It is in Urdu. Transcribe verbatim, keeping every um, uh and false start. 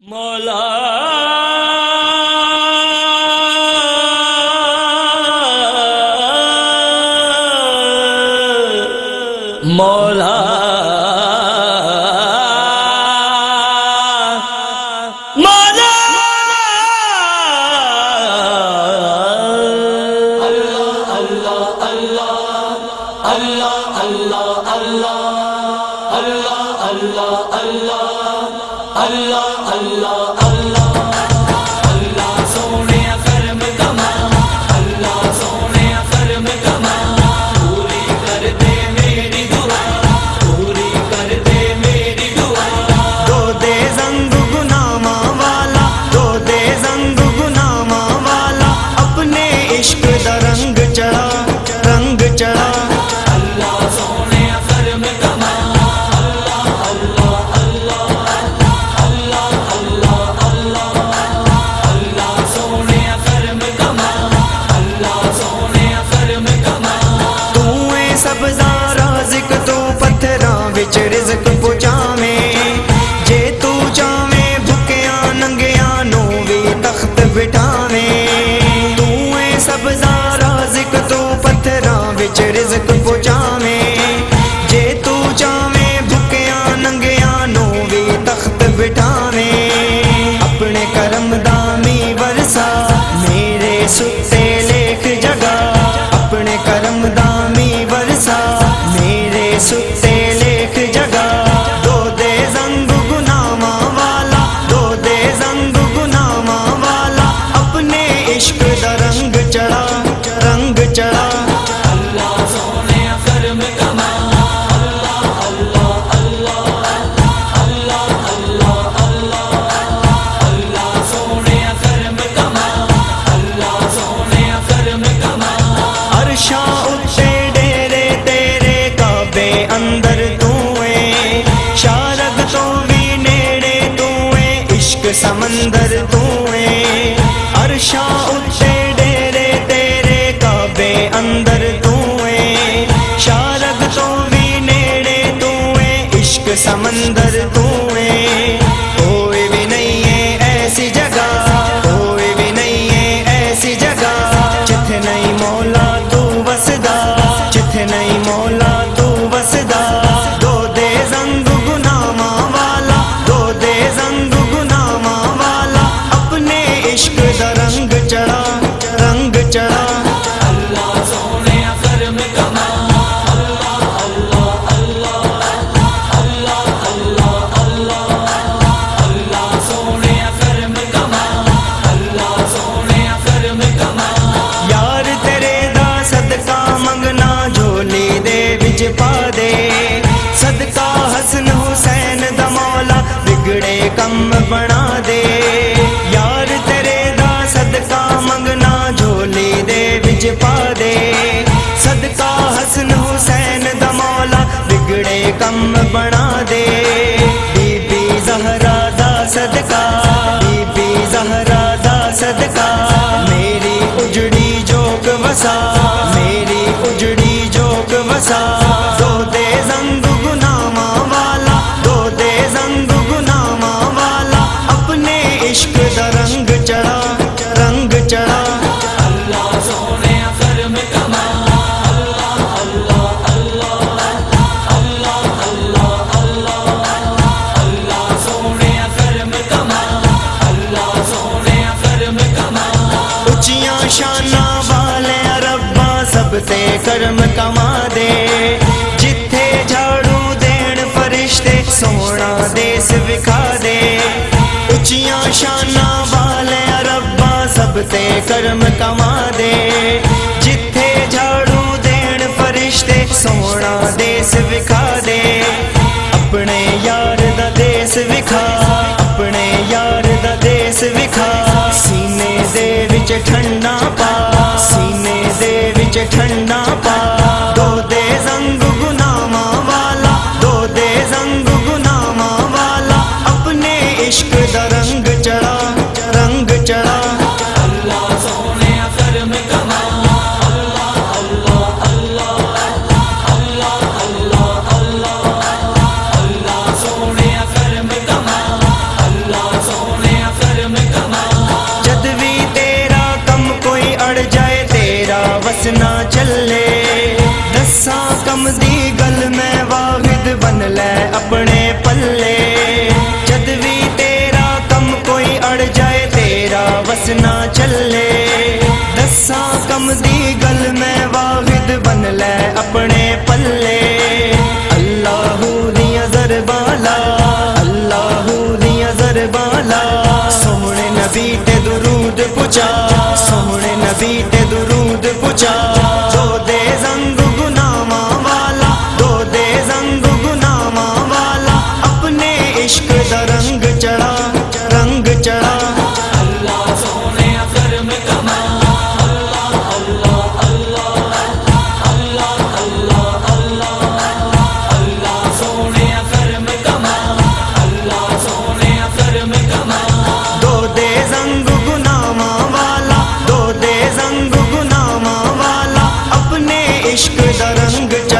مولا مولا مولا اللہ اللہ اللہ اللہ اللہ اللہ اللہ اللہ اللہ اللہ اللہ اللہ اللہ سونے کرم کما اللہ سونے کرم کما پوری کر دے میری دعا پوری کر دے میری دعا دو دے زنگ گناما والا دو دے زنگ گناما والا اپنے عشق دا رنگ چڑھا رنگ چڑھا اللہ سونے کرم کما وچ رزق پہنچاویں جے تو چاویں بھکیاں ننگیاں نو وی تخت بٹھاویں تو اے سبزہ رازق تو پتھراں وچ رزق پہنچاویں جے تو چاویں بھکیاں ننگیاں نو وی تخت بٹھاویں اپنے کرم دا می ورسا میرے ستے لکھ جگا اپنے کرم دا می ورسا میرے ستے سمندر تو اے عرشاں اتے ڈیرے تیرے کعبے اندر تو اے شارگ تو بھی نیڑے تو اے عشق سمندر تو اے کوئی بھی نہیں ہے ایسی جگہ کوئی بھی نہیں ہے ایسی جگہ جتھے نہیں مولا تو وسدا جتھے نہیں مولا تو وسدا دو دے زنگ گناما والا دو دے زنگ عشق دا رنگ چڑھا رنگ چڑھا اللہ سونے کرم کما اللہ اللہ اللہ اللہ اللہ اللہ اللہ سونے کرم کما اللہ سونے کرم کما یار تیرے دا صدقہ منگنا جھولی دے وچ پا دے صدقہ حسن حسین دا مولا بگڑے کم بنا دے یار صدقہ منگنا جھولی دے وچ پا دے صدقہ حسن حسین دا مولا بگڑے کم بنا دے بی بی زہرا دا صدقہ بی بی زہرا دا صدقہ میری اجڑی جوک وسا میری اجڑی جوک وسا دو دے زنگ گناما والا دو دے زنگ گناما والا اپنے عشق دا رنگ چڑھا رنگ چڑھا اللہ سونے کرم کما اللہ اللہ اللہ اللہ اللہ اللہ اللہ سونے کرم کما اللہ سونے کرم کما اچیاں شاناں والے ربا سب تے کرم کما دے جتھے جھاڑو دین فرشتے سونا دیس وکھا دے اچیاں شاناں والے سب تے کرم کما دے جتھے جھاڑو دین فرشتے سونا دیس وکھا دے اپنے یار دا دیس وکھا اپنے یار دا دیس وکھا سینے دے وچ ٹھنڈا پا سینے دے وچ ٹھنڈا پا دو دے زنگ گناما والا دو دے زنگ گناما والا اپنے عشق دا رنگ چڑھا رنگ چڑھا اللہ سونے کرم کما اللہ اللہ اللہ اللہ اللہ اللہ سونے کرم کما اللہ سونے اپنے پلے اللہ دیاں ضربالا اللہ دیاں ضربالا سونے نبی تے درود پچا سونے نبی تے درود پچا دو دے زنگ گناہاں والا دو دے زنگ گناہاں والا اپنے عشق دا رنگ چڑھا رنگ چڑھا اللہ سونے کرم کما اللہ اللہ اللہ اللہ اللہ اللہ اللہ سونے کرم کما اللہ سونے کرم کما دو دے زنگ گناہاں والا دو دے زنگ گناہاں والا اپنے عشق دا رنگ